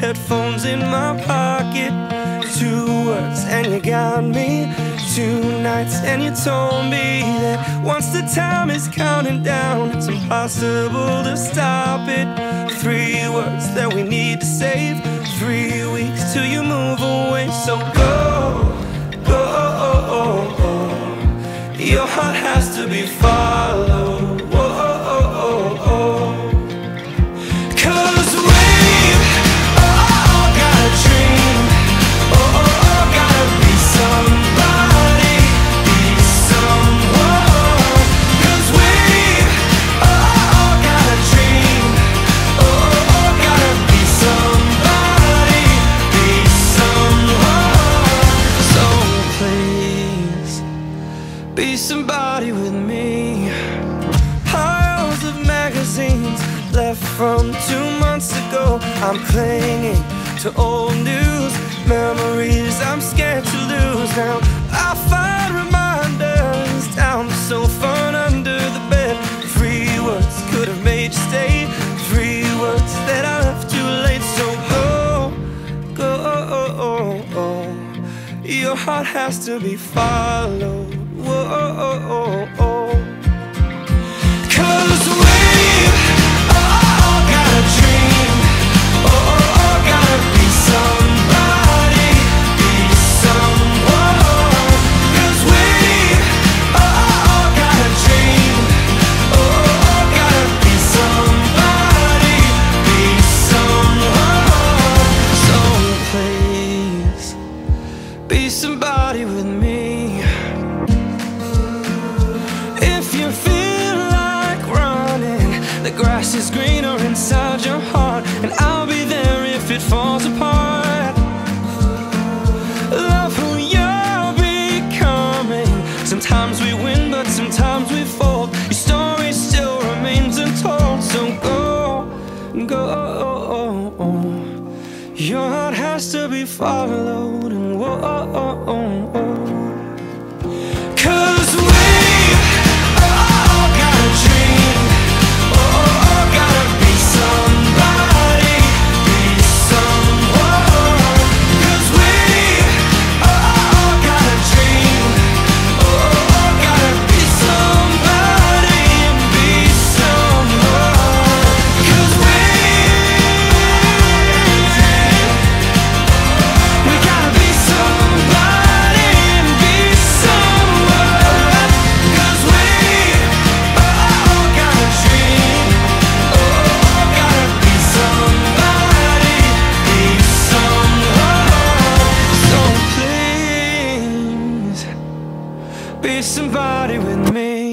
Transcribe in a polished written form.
headphones in my pocket. 2 words and you got me. 2 nights and you told me that once the time is counting down, it's impossible to stop it. 3 words that we need to save. 3 weeks till you move away. So go, go. Your heart has to be followed. Cause we've all got a dream. Gotta be somebody, be someone. Cause we've all got a dream. Gotta be somebody, be someone. So please, be somebody with me. Piles of magazines left from 2 months ago. I'm clinging to old news, memories I'm scared to lose. Now I find reminders down the sofa and under the bed. 3 words could have made you stay. 3 words that I left too late. So go, go. Your heart has to be followed. Whoa. Cause we've all got a dream. Gotta be somebody, be someone. Cause we've all got a dream. Gotta be somebody, be someone. So please, be somebody with me. If you feel like running, the grass is greener inside your heart, and I'll be there if it falls apart. Love who you're becoming. Sometimes we win, but sometimes we fold. Your story still remains untold. So go, go. Your heart has to be followed, and whoa. Cause we've all got a dream. Gotta be somebody, be someone. Cause we've all got a dream. Gotta be somebody and be someone. Cause we gotta be somebody and be someone. Cause we all got a dream. Gotta be somebody, be someone. So please, be somebody with me.